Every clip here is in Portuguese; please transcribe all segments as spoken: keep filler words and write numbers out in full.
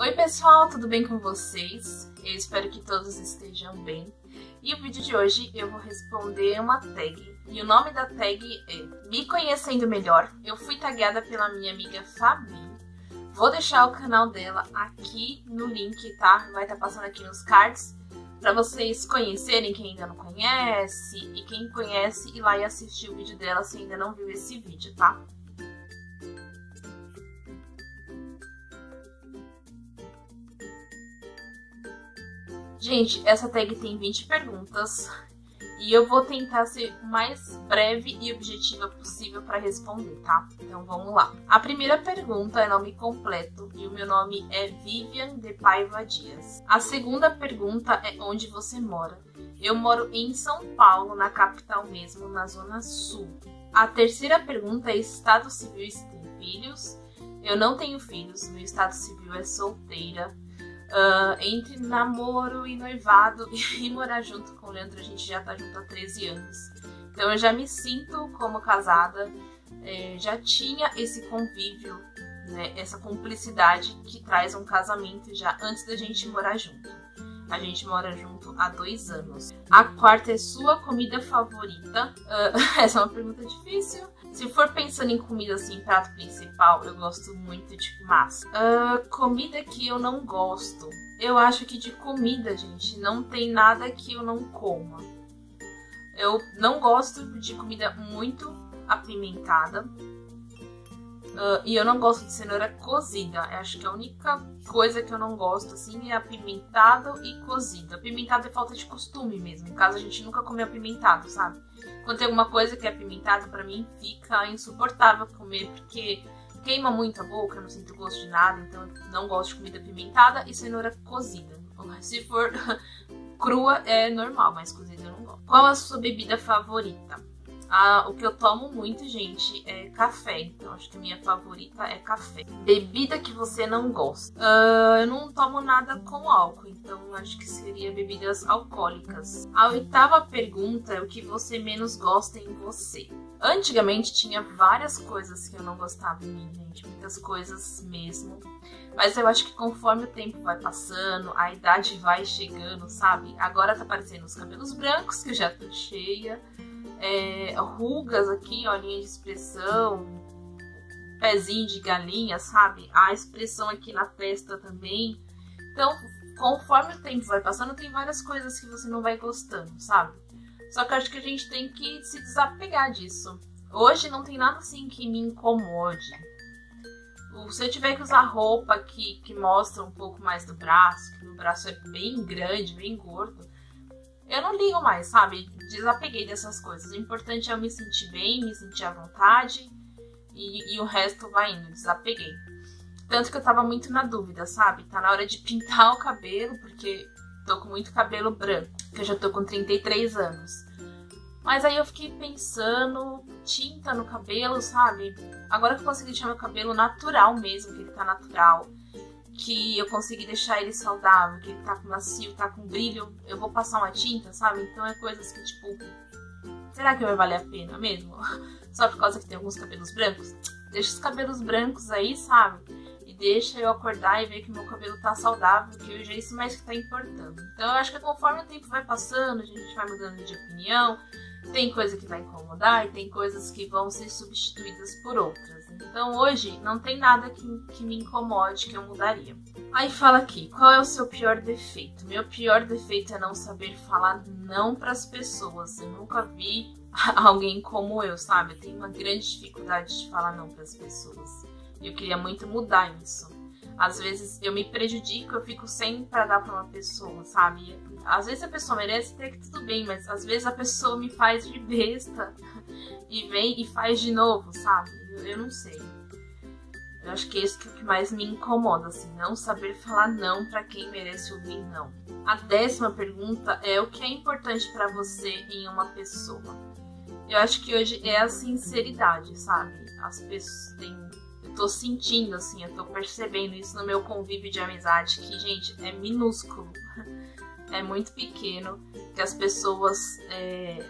Oi pessoal, tudo bem com vocês? Eu espero que todos estejam bem. E o vídeo de hoje eu vou responder uma tag. E o nome da tag é Me Conhecendo Melhor. Eu fui tagueada pela minha amiga Fabi. Vou deixar o canal dela aqui no link, tá? Vai estar passando aqui nos cards para vocês conhecerem quem ainda não conhece. E quem conhece ir lá e assistir o vídeo dela se ainda não viu esse vídeo, tá? Gente, essa tag tem vinte perguntas e eu vou tentar ser o mais breve e objetiva possível para responder, tá? Então vamos lá. A primeira pergunta é nome completo e o meu nome é Vivian de Paiva Dias. A segunda pergunta é onde você mora. Eu moro em São Paulo, na capital mesmo, na Zona Sul. A terceira pergunta é estado civil e se tem filhos. Eu não tenho filhos, meu estado civil é solteira. Uh, entre namoro e noivado e morar junto com o Leandro, a gente já tá junto há treze anos. Então eu já me sinto como casada, é, já tinha esse convívio, né, essa cumplicidade que traz um casamento já antes da gente morar junto. A gente mora junto há dois anos. A quarta é sua comida favorita. Uh, essa é uma pergunta difícil. Se for pensando em comida assim, prato principal, eu gosto muito de massa. Uh, comida que eu não gosto. Eu acho que de comida, gente, não tem nada que eu não coma. Eu não gosto de comida muito apimentada. Uh, e eu não gosto de cenoura cozida. Eu acho que a única coisa que eu não gosto, assim, é apimentado e cozido. Apimentado é falta de costume mesmo. No caso, a gente nunca comeu apimentado, sabe? Quando tem alguma coisa que é apimentada, pra mim fica insuportável comer, porque queima muito a boca, eu não sinto gosto de nada, então eu não gosto de comida apimentada e cenoura cozida. Se for crua é normal, mas cozida eu não gosto. Qual a sua bebida favorita? Ah, o que eu tomo muito, gente, é café, então acho que a minha favorita é café. Bebida que você não gosta? Uh, eu não tomo nada com álcool, então acho que seria bebidas alcoólicas. A oitava pergunta é o que você menos gosta em você. Antigamente tinha várias coisas que eu não gostava em mim, gente, muitas coisas mesmo. Mas eu acho que conforme o tempo vai passando, a idade vai chegando, sabe? Agora tá aparecendo os cabelos brancos, que eu já tô cheia. É, rugas aqui, ó, linha de expressão, pezinho de galinha, sabe? A expressão aqui na testa também. Então, conforme o tempo vai passando, tem várias coisas que você não vai gostando, sabe? Só que eu acho que a gente tem que se desapegar disso. Hoje não tem nada assim que me incomode. Se eu tiver que usar roupa que, que mostra um pouco mais do braço, que o braço é bem grande, bem gordo, eu não ligo mais, sabe? Desapeguei dessas coisas. O importante é eu me sentir bem, me sentir à vontade e, e o resto vai indo, desapeguei. Tanto que eu tava muito na dúvida, sabe? Tá na hora de pintar o cabelo, porque tô com muito cabelo branco, que eu já tô com trinta e três anos. Mas aí eu fiquei pensando, tinta no cabelo, sabe? Agora que eu consegui deixar meu cabelo natural mesmo, que ele tá natural, que eu consegui deixar ele saudável, que ele tá com macio, tá com brilho, eu vou passar uma tinta, sabe? Então é coisas que, tipo, será que vai valer a pena mesmo? Só por causa que tem alguns cabelos brancos? Deixa os cabelos brancos aí, sabe? E deixa eu acordar e ver que meu cabelo tá saudável, que hoje é isso mais que tá importando. Então eu acho que conforme o tempo vai passando, a gente vai mudando de opinião, tem coisa que vai incomodar e tem coisas que vão ser substituídas por outras. Então hoje não tem nada que, que me incomode, que eu mudaria. Aí fala aqui, qual é o seu pior defeito? Meu pior defeito é não saber falar não para as pessoas. Eu nunca vi alguém como eu, sabe? Eu tenho uma grande dificuldade de falar não para as pessoas. Eu queria muito mudar isso. Às vezes eu me prejudico, eu fico sem pra dar pra uma pessoa, sabe? Às vezes a pessoa merece, até que tudo bem, mas às vezes a pessoa me faz de besta e vem e faz de novo, sabe? Eu, eu não sei. Eu acho que é isso que, que mais me incomoda, assim, não saber falar não pra quem merece ouvir não. A décima pergunta é o que é importante pra você em uma pessoa. Eu acho que hoje é a sinceridade, sabe? As pessoas têm... Eu tô sentindo, assim, eu tô percebendo isso no meu convívio de amizade, que, gente, é minúsculo, é muito pequeno, que as pessoas é,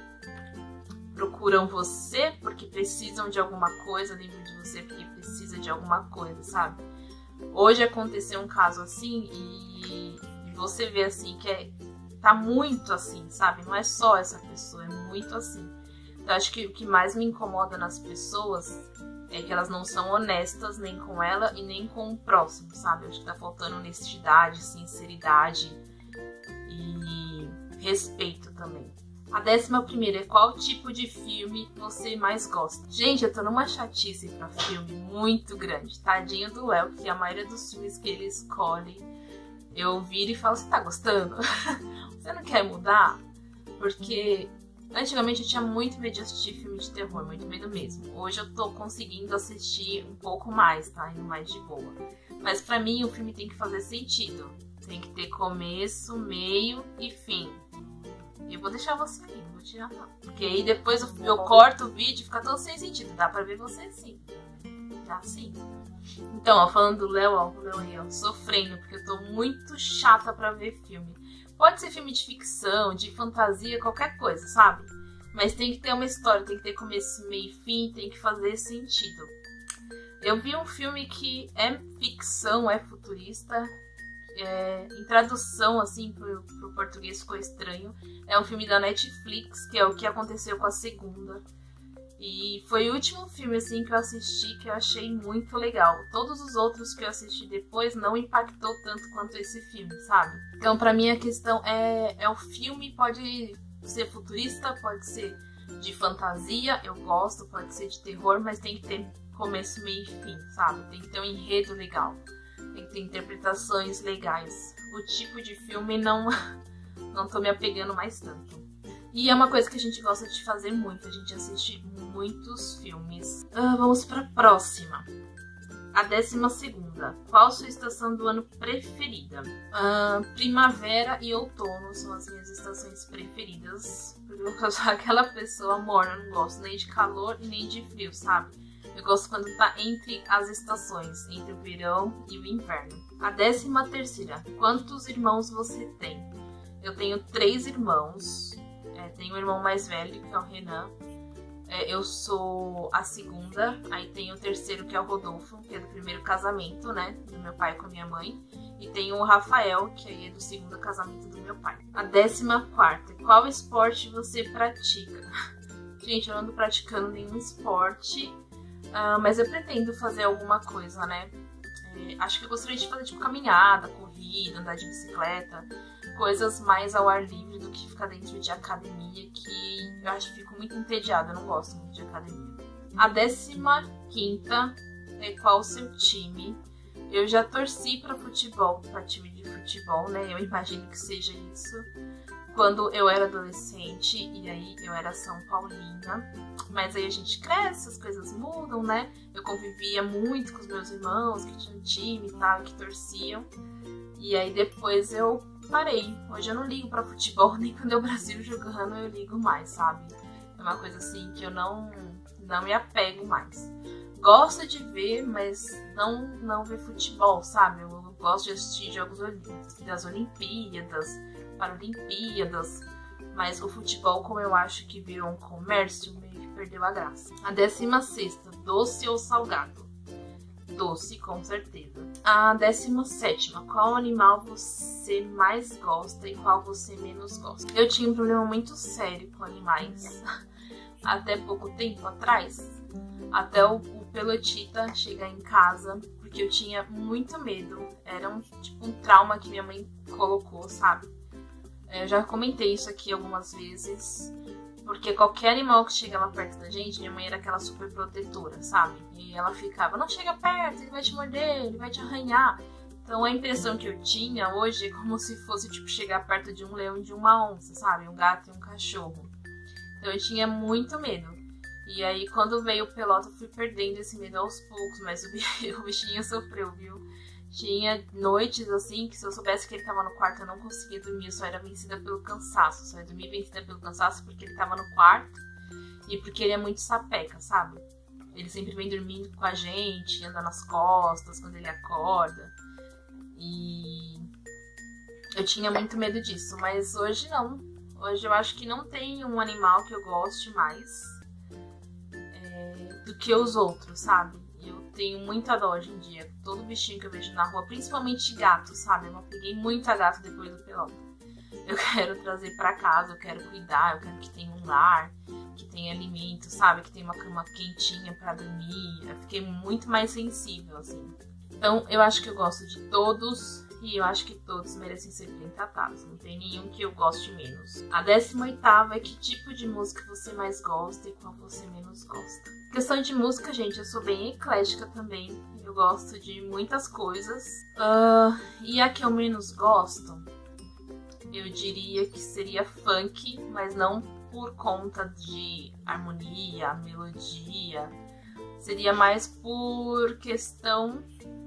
procuram você porque precisam de alguma coisa dentro de você, porque precisa de alguma coisa, sabe? hoje aconteceu um caso assim e, e você vê assim que é, tá muito assim, sabe? Não é só essa pessoa, é muito assim. Então acho que o que mais me incomoda nas pessoas é que elas não são honestas nem com ela e nem com o próximo, sabe? Acho que tá faltando honestidade, sinceridade e respeito também. A décima primeira é qual tipo de filme você mais gosta? Gente, eu tô numa chatice pra filme muito grande. Tadinho do Léo, que a maioria dos filmes que ele escolhe, eu viro e falo, você tá gostando? Você não quer mudar? Porque antigamente eu tinha muito medo de assistir filme de terror, muito medo mesmo. Hoje eu tô conseguindo assistir um pouco mais, tá? Indo mais de boa. Mas pra mim o filme tem que fazer sentido. Tem que ter começo, meio e fim. Eu vou deixar você aí, não vou tirar não. Porque aí depois eu, eu corto o vídeo e fica todo sem sentido. Dá pra ver você sim. Já sim. Então, ó, falando do Léo, ó, o Léo aí, ó, sofrendo, porque eu tô muito chata pra ver filme. Pode ser filme de ficção, de fantasia, qualquer coisa, sabe? Mas tem que ter uma história, tem que ter começo, meio e fim, tem que fazer sentido. Eu vi um filme que é ficção, é futurista, é, em tradução, assim, pro, pro português ficou estranho. É um filme da Netflix, que é O Que Aconteceu com a Segunda. E foi o último filme, assim, que eu assisti que eu achei muito legal. Todos os outros que eu assisti depois não impactou tanto quanto esse filme, sabe? Então, pra mim, a questão é, é o filme pode ser futurista, pode ser de fantasia, eu gosto, pode ser de terror, mas tem que ter começo, meio e fim, sabe? Tem que ter um enredo legal, tem que ter interpretações legais. O tipo de filme não, não tô me apegando mais tanto. E é uma coisa que a gente gosta de fazer muito, a gente assiste muitos filmes. Uh, vamos para a próxima. A décima segunda. Qual sua estação do ano preferida? Uh, primavera e outono são as minhas estações preferidas. Porque eu sou aquela pessoa morna, eu não gosto nem de calor e nem de frio, sabe? Eu gosto quando tá entre as estações, entre o verão e o inverno. A décima terceira. Quantos irmãos você tem? Eu tenho três irmãos. É, tenho um irmão mais velho, que é o Renan. É, eu sou a segunda. Aí tem o terceiro, que é o Rodolfo, que é do primeiro casamento, né? Do meu pai com a minha mãe. E tem o Rafael, que aí é do segundo casamento do meu pai. A décima quarta. Qual esporte você pratica? Gente, eu não ando praticando nenhum esporte. Uh, mas eu pretendo fazer alguma coisa, né? É, acho que eu gostaria de fazer tipo caminhada, corrida, andar de bicicleta. Coisas mais ao ar livre do que ficar dentro de academia, que eu acho que fico muito entediada, eu não gosto muito de academia. A décima quinta é qual o seu time? Eu já torci para futebol, para time de futebol, né? Eu imagino que seja isso. Quando eu era adolescente, e aí eu era São Paulina. Mas aí a gente cresce, as coisas mudam, né? Eu convivia muito com os meus irmãos, que tinham time e tal, que torciam. E aí depois eu parei. Hoje eu não ligo pra futebol, nem quando é o Brasil jogando eu ligo mais, sabe? É uma coisa assim que eu não, não me apego mais. Gosto de ver, mas não, não ver futebol, sabe? Eu gosto de assistir jogos das Olimpíadas, Paralimpíadas, mas o futebol, como eu acho que virou um comércio, meio que perdeu a graça. A décima sexta, doce ou salgado? Doce, com certeza. A décima sétima, qual animal você mais gosta e qual você menos gosta? Eu tinha um problema muito sério com animais, até pouco tempo atrás, até o, o Pelotita chegar em casa, porque eu tinha muito medo, era um, tipo um trauma que minha mãe colocou, sabe? Eu já comentei isso aqui algumas vezes, porque qualquer animal que chegava perto da gente, minha mãe era aquela super protetora, sabe? E ela ficava, não chega perto, ele vai te morder, ele vai te arranhar. Então a impressão que eu tinha hoje é como se fosse tipo chegar perto de um leão e de uma onça, sabe? Um gato e um cachorro. Então eu tinha muito medo. E aí quando veio o Pelota eu fui perdendo esse medo aos poucos, mas o bichinho sofreu, viu? Tinha noites assim que se eu soubesse que ele tava no quarto eu não conseguia dormir, eu só era vencida pelo cansaço. Só ia dormir vencida pelo cansaço porque ele tava no quarto e porque ele é muito sapeca, sabe? Ele sempre vem dormindo com a gente, anda nas costas quando ele acorda. E eu tinha muito medo disso, mas hoje não. Hoje eu acho que não tem um animal que eu goste mais é, do que os outros, sabe? Eu tenho muita dó hoje em dia. Todo bichinho que eu vejo na rua, principalmente gato, sabe? Eu não peguei muita gato depois do Pelota. Eu quero trazer pra casa, eu quero cuidar, eu quero que tenha um lar, que tenha alimento, sabe? Que tenha uma cama quentinha pra dormir. Eu fiquei muito mais sensível, assim. Então, eu acho que eu gosto de todos e eu acho que todos merecem ser bem tratados. Não tem nenhum que eu goste menos. A décima oitava é que tipo de música você mais gosta e qual você menos gosta. Questão de música, gente, eu sou bem eclética também. Eu gosto de muitas coisas. Uh, e a que eu menos gosto, eu diria que seria funk, mas não por conta de harmonia, melodia. Seria mais por questão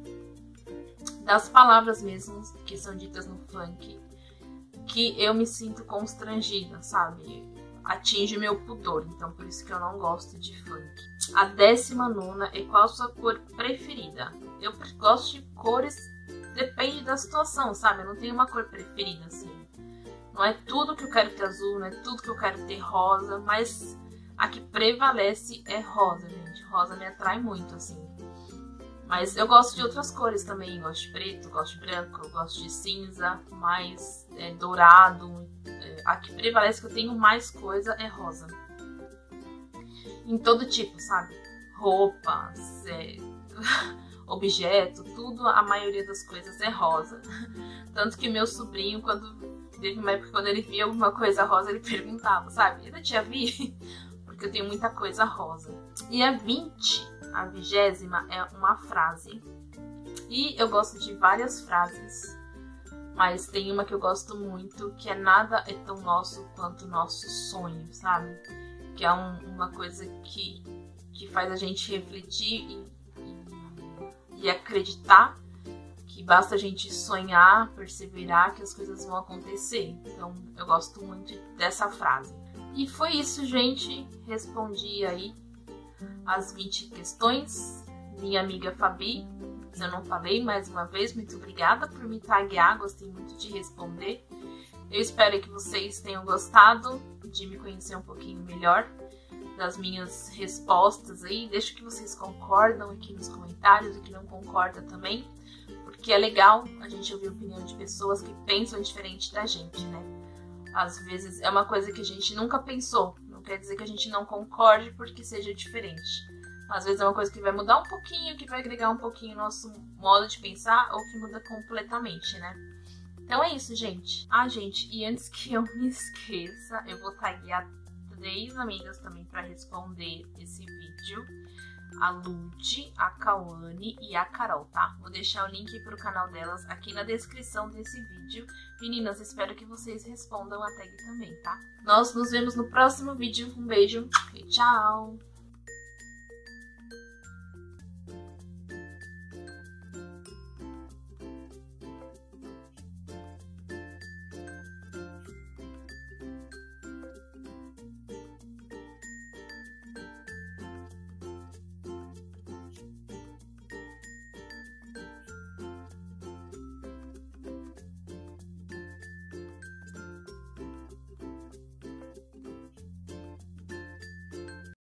das palavras mesmo que são ditas no funk, que eu me sinto constrangida, sabe? Atinge meu pudor, então por isso que eu não gosto de funk. A décima nona é qual a sua cor preferida? Eu gosto de cores, depende da situação, sabe? Eu não tenho uma cor preferida, assim. Não é tudo que eu quero ter azul, não é tudo que eu quero ter rosa, mas a que prevalece é rosa, gente. Rosa me atrai muito, assim. Mas eu gosto de outras cores também. Gosto de preto, gosto de branco, gosto de cinza, mais é, dourado. É, a que prevalece, que eu tenho mais coisa, é rosa. Em todo tipo, sabe? Roupas, é, objeto, tudo, a maioria das coisas é rosa. Tanto que meu sobrinho, quando teve uma época quando ele via alguma coisa rosa, ele perguntava, sabe? Eu tinha vi, porque eu tenho muita coisa rosa. E a vinte, a vigésima, é uma frase. E eu gosto de várias frases, mas tem uma que eu gosto muito, que é nada é tão nosso quanto nosso sonho, sabe? Que é um, uma coisa que, que faz a gente refletir e, e, e acreditar que basta a gente sonhar, perseverar, que as coisas vão acontecer. Então, eu gosto muito dessa frase. E foi isso, gente. Respondi aí as vinte questões. Minha amiga Fabi, se eu não falei mais uma vez, muito obrigada por me taguear. Gostei muito de responder. Eu espero que vocês tenham gostado de me conhecer um pouquinho melhor, das minhas respostas aí. Deixa que vocês concordam aqui nos comentários, o que não concorda também. Porque é legal a gente ouvir a opinião de pessoas que pensam diferente da gente, né? Às vezes é uma coisa que a gente nunca pensou. Não quer dizer que a gente não concorde porque seja diferente. Às vezes é uma coisa que vai mudar um pouquinho, que vai agregar um pouquinho o nosso modo de pensar, ou que muda completamente, né? Então é isso, gente. Ah, gente, e antes que eu me esqueça, eu vou taguear três amigas também para responder esse vídeo. A Lud, a Cauane e a Carol, tá? Vou deixar o link pro canal delas aqui na descrição desse vídeo. Meninas, espero que vocês respondam a tag também, tá? Nós nos vemos no próximo vídeo. Um beijo e tchau!